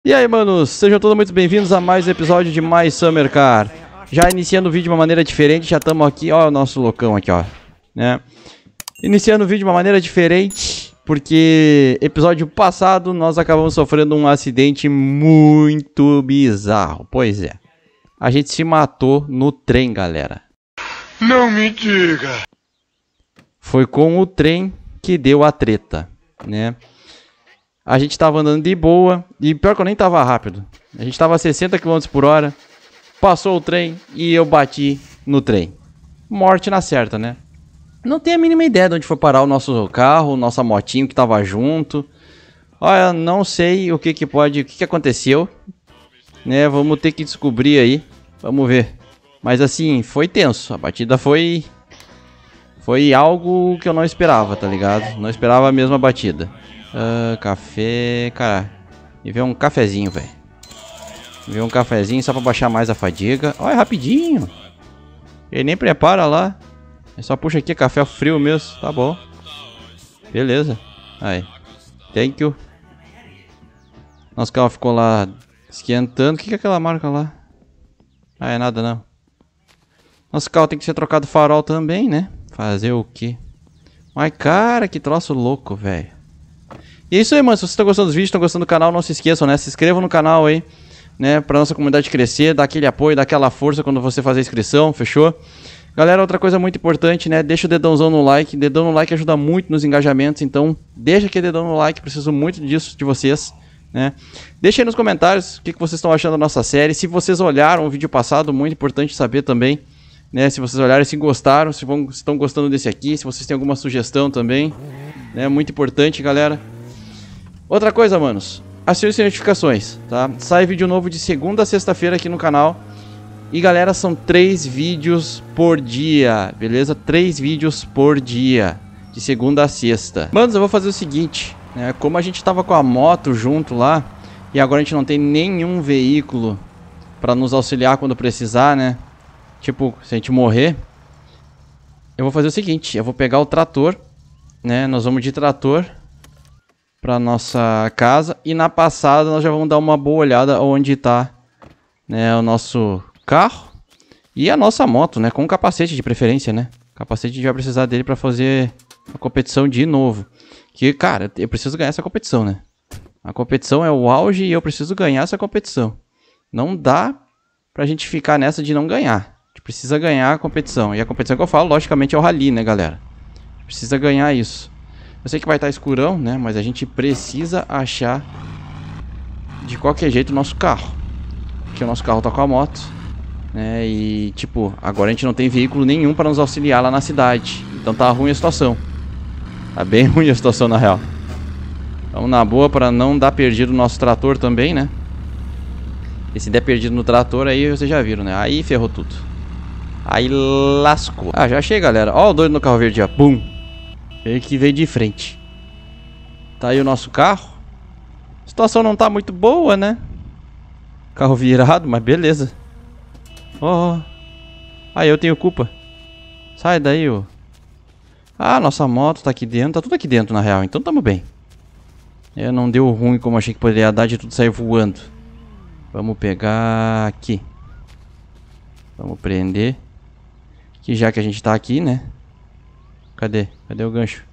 E aí, manos, sejam todos muito bem-vindos a mais um episódio de Mais Summer Car. Já iniciando o vídeo de uma maneira diferente, já estamos aqui, ó, o nosso loucão aqui, ó, né? Iniciando o vídeo de uma maneira diferente, porque episódio passado nós acabamos sofrendo um acidente muito bizarro. Pois é, a gente se matou no trem, galera. Não me diga! Foi com o trem que deu a treta, né? A gente tava andando de boa, e pior que eu nem tava rápido. A gente tava a 60 km por hora, passou o trem e eu bati no trem. Morte na certa, né? Não tenho a mínima ideia de onde foi parar o nosso carro, nossa motinho que tava junto. Olha, não sei o que que aconteceu, né? Vamos ter que descobrir aí, vamos ver. Mas assim, foi tenso, a batida foi algo que eu não esperava, tá ligado? Não esperava a mesma batida. Café, cara, me vê um cafezinho, velho. Me vê um cafezinho só pra baixar mais a fadiga. Olha, rapidinho. Ele nem prepara lá. É só puxa aqui, café frio mesmo, tá bom. Beleza. Aí, thank you. Nosso carro ficou lá esquentando. O que é aquela marca lá? Ah, é nada não. Nosso carro tem que ser trocado farol também, né? Fazer o quê? Mas cara, que troço louco, velho. E é isso aí, mano. Se vocês estão gostando dos vídeos, estão gostando do canal, não se esqueçam, né? Se inscrevam no canal aí, né? Pra nossa comunidade crescer, dar aquele apoio, dar aquela força quando você fazer a inscrição, fechou? Galera, outra coisa muito importante, né? Deixa o dedãozão no like. Dedão no like ajuda muito nos engajamentos, então deixa aquele dedão no like, preciso muito disso de vocês, né? Deixa aí nos comentários o que vocês estão achando da nossa série. Se vocês olharam o vídeo passado, muito importante saber também, né? Se vocês olharem, se gostaram, se estão gostando desse aqui, se vocês têm alguma sugestão também, né? Muito importante, galera. Outra coisa, manos, ative as notificações, tá? Sai vídeo novo de segunda a sexta-feira aqui no canal. E galera, são 3 vídeos por dia, beleza? 3 vídeos por dia, de segunda a sexta. Manos, eu vou fazer o seguinte, né? Como a gente tava com a moto junto lá, e agora a gente não tem nenhum veículo pra nos auxiliar quando precisar, né? Tipo, se a gente morrer, eu vou fazer o seguinte, eu vou pegar o trator, né? Nós vamos de trator pra nossa casa, e na passada nós já vamos dar uma boa olhada onde tá, né, o nosso carro e a nossa moto, né, com capacete de preferência, né? Capacete a gente vai precisar dele pra fazer a competição de novo. Que, cara, eu preciso ganhar essa competição, né? A competição é o auge e eu preciso ganhar essa competição. Não dá pra gente ficar nessa de não ganhar. A gente precisa ganhar a competição. E a competição que eu falo, logicamente, é o rally, né, galera? A gente precisa ganhar isso. Eu sei que vai estar escurão, né? Mas a gente precisa achar de qualquer jeito o nosso carro. Porque o nosso carro tá com a moto, né? E tipo, agora a gente não tem veículo nenhum para nos auxiliar lá na cidade. Então tá ruim a situação. Tá bem ruim a situação na real. Vamos na boa para não dar perdido no nosso trator também, né? E se der perdido no trator aí, vocês já viram, né? Aí ferrou tudo. Aí lascou. Ah, já achei, galera. Ó o doido no carro verde, ó. Pum! Ele que veio de frente. Tá aí o nosso carro. A situação não tá muito boa, né? Carro virado, mas beleza. Ó. Aí eu tenho culpa. Sai daí, ô. Ah, nossa moto tá aqui dentro. Tá tudo aqui dentro, na real. Então tamo bem. Não deu ruim como achei que poderia dar de tudo sair voando. Vamos pegar aqui. Vamos prender. Que já que a gente tá aqui, né? Cadê? Cadê o gancho?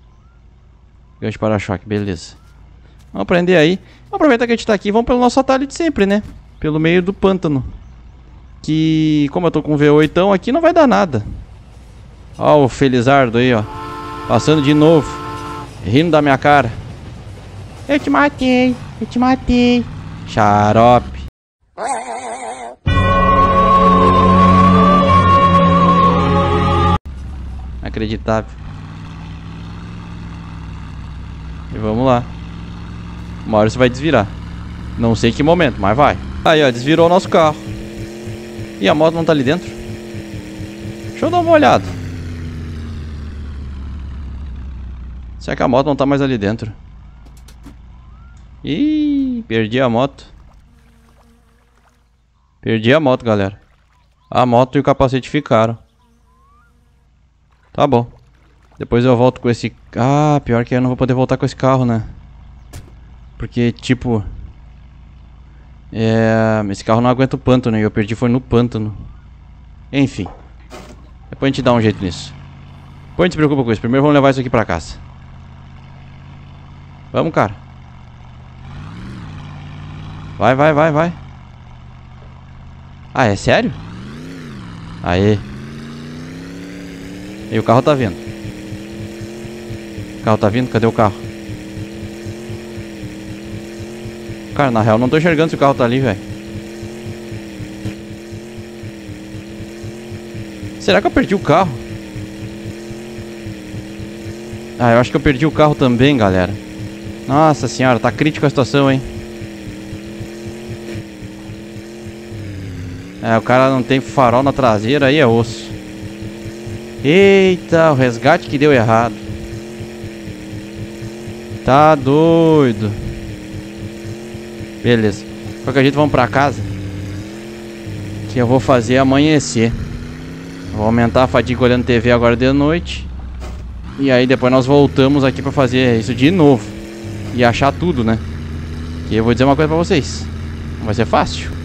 Gancho para-choque, beleza. Vamos prender aí. Vamos aproveitar que a gente tá aqui. Vamos pelo nosso atalho de sempre, né? Pelo meio do pântano. Que, como eu tô com o V8 aqui, não vai dar nada. Ó o Felizardo aí, ó. Passando de novo. Rindo da minha cara. Eu te matei. Eu te matei. Xarope. Inacreditável. E vamos lá. Uma hora você vai desvirar. Não sei que momento, mas vai. Aí, ó, desvirou o nosso carro. E a moto não tá ali dentro? Deixa eu dar uma olhada. Será que a moto não tá mais ali dentro? Ih, perdi a moto. Perdi a moto, galera. A moto e o capacete ficaram. Tá bom. Depois eu volto com esse... Ah, pior que eu não vou poder voltar com esse carro, né? Porque, tipo... Esse carro não aguenta o pântano e eu perdi foi no pântano. Enfim. Depois a gente dá um jeito nisso. Depois a gente se preocupa com isso. Primeiro vamos levar isso aqui pra casa. Vamos, cara. Vai, vai, vai, vai. Ah, é sério? Aê. E o carro tá vindo. O carro tá vindo? Cadê o carro? Cara, na real não tô enxergando se o carro tá ali, velho. Será que eu perdi o carro? Ah, eu acho que eu perdi o carro também, galera. Nossa senhora, tá crítica a situação, hein? O cara não tem farol na traseira, aí é osso. Eita, o resgate que deu errado. Tá doido. Beleza. Qualquer jeito vamos pra casa, que eu vou fazer amanhecer. Vou aumentar a fadiga olhando TV agora de noite. E aí depois nós voltamos aqui pra fazer isso de novo. E achar tudo, né? E eu vou dizer uma coisa pra vocês. Não vai ser fácil.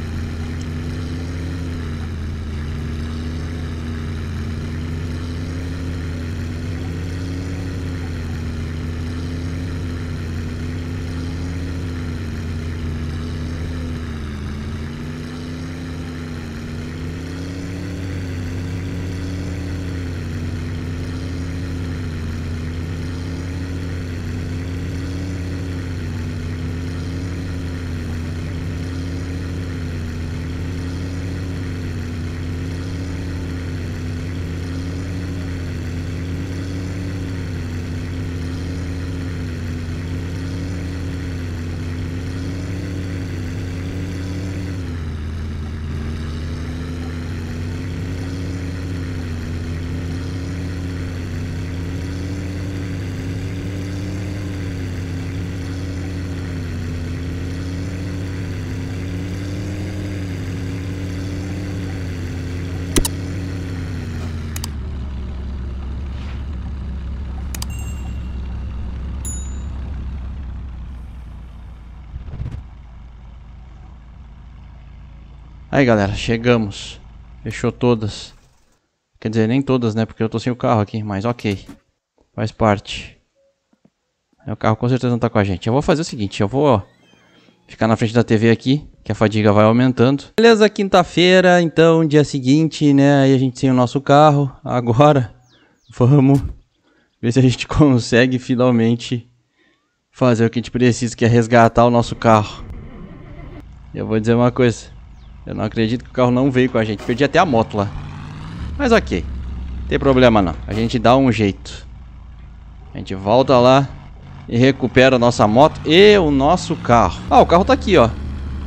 Aí galera, chegamos. Fechou todas. Quer dizer, nem todas, né? Porque eu tô sem o carro aqui, mas ok. Faz parte. O carro com certeza não tá com a gente. Eu vou fazer o seguinte, eu vou ficar na frente da TV aqui, que a fadiga vai aumentando. Beleza, quinta-feira, então, dia seguinte, né? Aí a gente tem o nosso carro. Agora, vamos ver se a gente consegue finalmente fazer o que a gente precisa, que é resgatar o nosso carro. Eu vou dizer uma coisa. Eu não acredito que o carro não veio com a gente. Perdi até a moto lá. Mas ok. Não tem problema não. A gente dá um jeito. A gente volta lá e recupera a nossa moto e o nosso carro. Ah, o carro tá aqui, ó.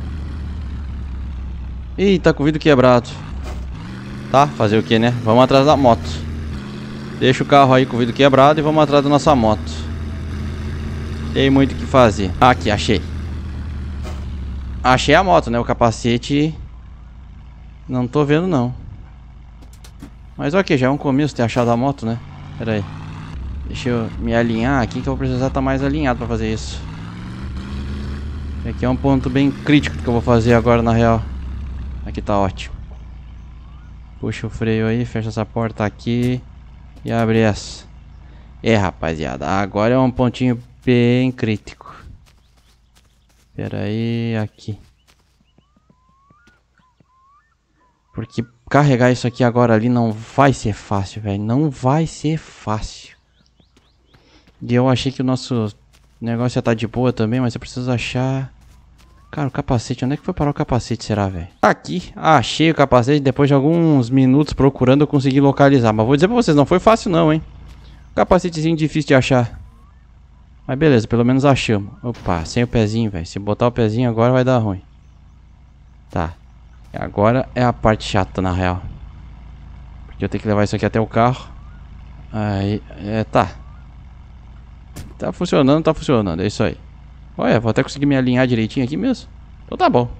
Ih, tá com o vidro quebrado. Tá, fazer o que, né? Vamos atrás da moto. Deixa o carro aí com o vidro quebrado e vamos atrás da nossa moto. Tem muito o que fazer. Aqui, achei. Achei a moto, né? O capacete... Não tô vendo, não. Mas ok, já é um começo ter achado a moto, né? Pera aí. Deixa eu me alinhar aqui, que eu vou precisar estar mais alinhado pra fazer isso. Aqui é um ponto bem crítico que eu vou fazer agora, na real. Aqui tá ótimo. Puxa o freio aí, fecha essa porta aqui. E abre essa. Rapaziada, agora é um pontinho bem crítico. Pera aí, aqui. Porque carregar isso aqui agora ali não vai ser fácil, velho. Não vai ser fácil. E eu achei que o nosso negócio ia estar de boa também, mas eu preciso achar... Cara, o capacete. Onde é que foi parar o capacete, será, velho? Aqui. Achei o capacete. Depois de alguns minutos procurando, eu consegui localizar. Mas vou dizer pra vocês, não foi fácil não, hein. Capacetezinho difícil de achar. Mas beleza, pelo menos achamos. Opa, sem o pezinho, velho. Se botar o pezinho agora vai dar ruim. Tá. Agora é a parte chata, na real. Porque eu tenho que levar isso aqui até o carro. Aí, tá. Tá funcionando, tá funcionando. É isso aí. Olha, vou até conseguir me alinhar direitinho aqui mesmo. Então tá bom.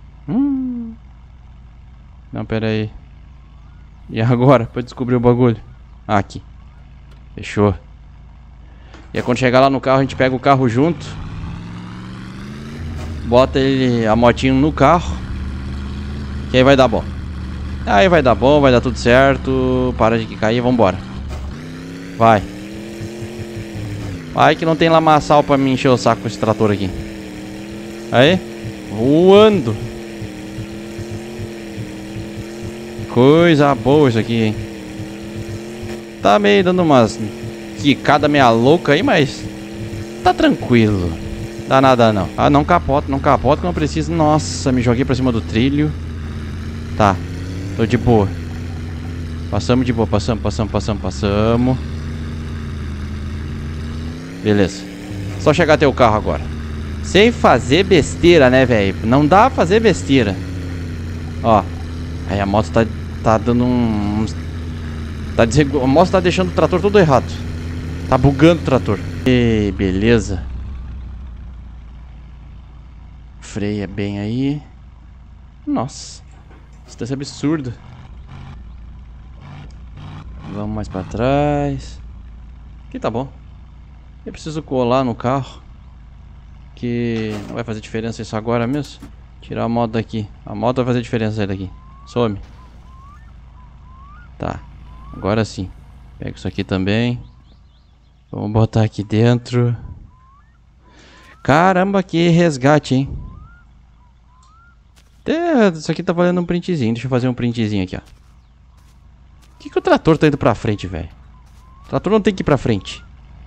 Não, pera aí. E agora? Pra descobrir o bagulho. Aqui. Fechou. E aí quando chegar lá no carro, a gente pega o carro junto. Bota ele, a motinho no carro. Que aí vai dar bom. Aí vai dar bom, vai dar tudo certo. Para de cair, vambora. Vai. Vai que não tem lamaçal pra me encher o saco com esse trator aqui. Aí. Voando. Coisa boa isso aqui, hein. Tá meio dando umas quicada meia louca aí, mas tá tranquilo. Dá nada não. Ah, não capota que não precisa. Nossa, me joguei pra cima do trilho. Tá, tô de boa. Passamos de boa, passamos. Beleza. Só chegar até o carro agora. Sem fazer besteira, né, velho? Não dá pra fazer besteira. Ó. Aí a moto tá dando um... A moto tá deixando o trator todo errado. Tá bugando o trator. E beleza. Freia bem aí. Nossa. Distância absurda. Vamos mais pra trás. Aqui tá bom. Eu preciso colar no carro. Que não vai fazer diferença isso agora mesmo. Tirar a moto daqui. A moto vai fazer diferença aí daqui. Some. Tá. Agora sim. Pega isso aqui também. Vamos botar aqui dentro. Caramba, que resgate, hein? Isso aqui tá valendo um printzinho. Deixa eu fazer um printzinho aqui, ó. Por que o trator tá indo pra frente, velho? O trator não tem que ir pra frente.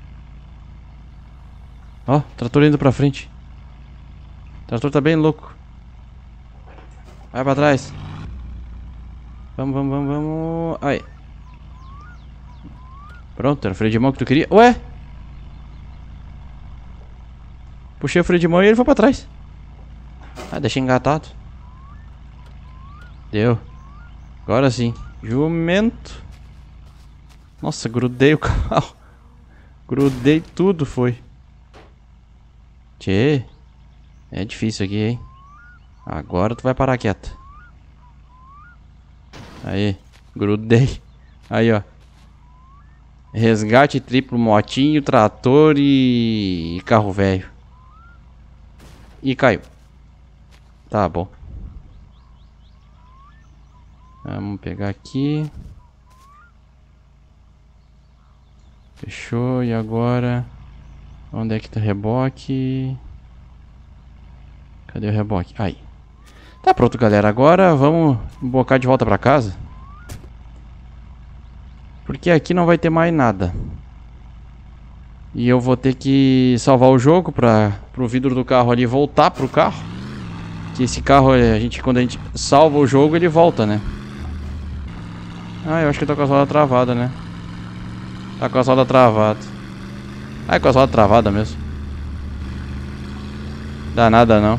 Ó, o trator indo pra frente. O trator tá bem louco. Vai pra trás. Vamos. Aí. Pronto, era o freio de mão que tu queria. Ué? Puxei o freio de mão e ele foi pra trás. Ah, deixei engatado. Deu. Agora sim. Jumento. Nossa, grudei o carro. Grudei tudo, foi. Tchê. É difícil aqui, hein? Agora tu vai parar quieto. Aí. Grudei. Aí, ó. Resgate triplo, motinho, trator e carro velho. E caiu. Tá bom. Vamos pegar aqui. Fechou. E agora? Onde é que tá o reboque? Cadê o reboque? Aí. Tá pronto, galera. Agora vamos bocar de volta pra casa. Porque aqui não vai ter mais nada. E eu vou ter que salvar o jogo pro vidro do carro ali voltar pro carro. Que esse carro, quando a gente salva o jogo, ele volta, né? Ah, eu acho que tá com a solda travada, né? Tá com a solda travada. Ah, é com a solda travada mesmo. Dá nada não.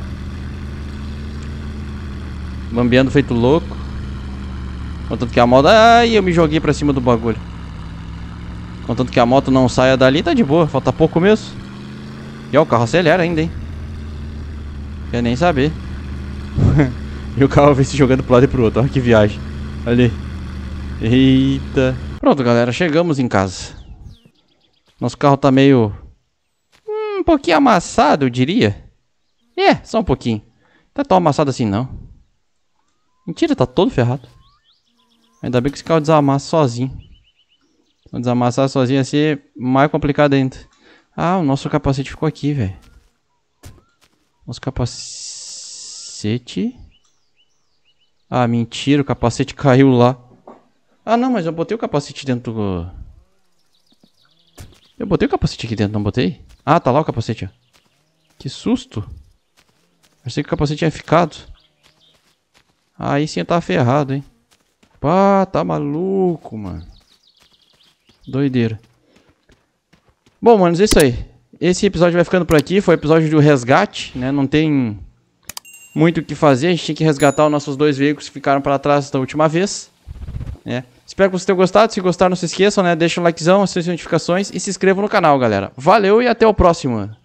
Bambeando feito louco. Contanto que a moto... Ai, eu me joguei pra cima do bagulho. Contanto que a moto não saia dali, tá de boa. Falta pouco mesmo. E ó, o carro acelera ainda, hein? Quer nem saber. E o carro vem se jogando pro lado e pro outro. Olha que viagem. Ali. Eita. Pronto, galera. Chegamos em casa. Nosso carro tá meio... um pouquinho amassado, eu diria. É, só um pouquinho. Não tá tão amassado assim, não. Mentira, tá todo ferrado. Ainda bem que esse carro desamassa sozinho. Se desamassar sozinho ia ser mais complicado ainda. Ah, o nosso capacete ficou aqui, velho. Nosso capacete... Ah, mentira, o capacete caiu lá. Ah, não, mas eu botei o capacete dentro do... Eu botei o capacete aqui dentro, não botei? Ah, tá lá o capacete, ó. Que susto. Achei que o capacete tinha ficado. Aí sim eu tava ferrado, hein. Pá, tá maluco, mano. Doideira. Bom, manos, é isso aí. Esse episódio vai ficando por aqui. Foi o episódio do resgate, né? Não tem muito o que fazer. A gente tinha que resgatar os nossos dois veículos que ficaram para trás da última vez, né? Espero que vocês tenham gostado. Se gostaram, não se esqueçam, né? Deixa um likezão, as suas notificações e se inscrevam no canal, galera. Valeu e até o próximo.